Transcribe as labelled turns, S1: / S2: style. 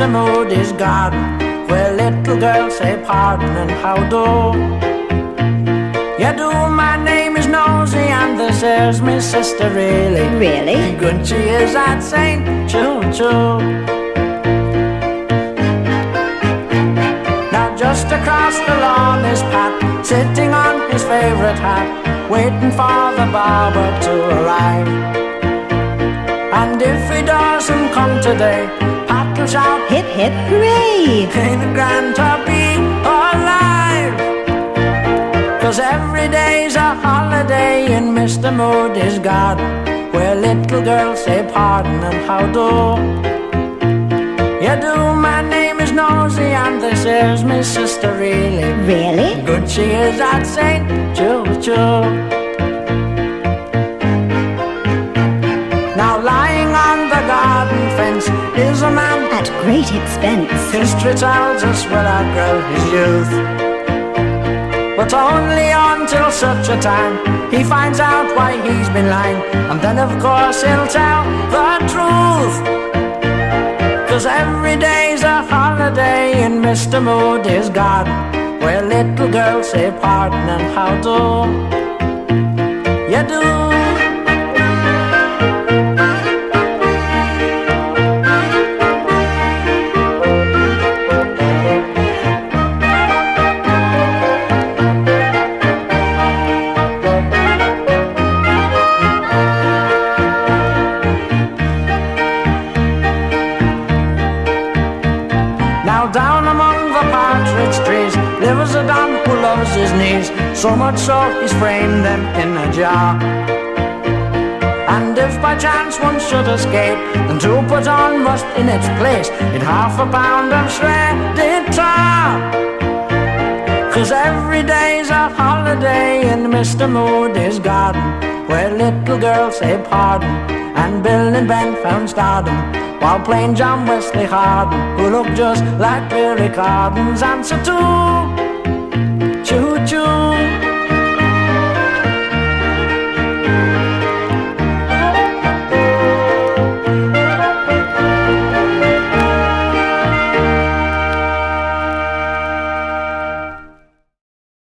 S1: Mr. Moody's garden, where little girls say pardon and how do. You do, my name is Nosy, and this is my sister really.
S2: Really?
S1: Good she is at St. Choo-choo. Now just across the lawn is Pat, sitting on his favourite hat, waiting for the barber to arrive. And if he doesn't come today, Pat will shout,
S2: hip hip hooray!
S1: Ain't it grand to be alive? 'Cause every day's a holiday in Mr. Moody's garden, where little girls say pardon and how do. You do, my name is Nosy, and this is my sister really.
S2: Really?
S1: Good she is at St. Choo-choo. Now lying on the garden fence is a man
S2: at great expense.
S1: History tells us will outgrow his youth, but only until such a time he finds out why he's been lying, and then of course he'll tell the truth. 'Cause every day's a holiday in Mr. Moody's garden, where little girls say pardon and how do. You do. Down among the partridge trees lives a Don who loves his knees, so much so he's framed them in a jar. And if by chance one should escape, then to put on rust in its place, it half a pound of shredded tar. 'Cause every day's a holiday in Mr. Moody's garden, where little girls say pardon and Bill and Ben found stardom, while plain John Wesley Harden, who looked just like Billy Carden's answer to choo-choo.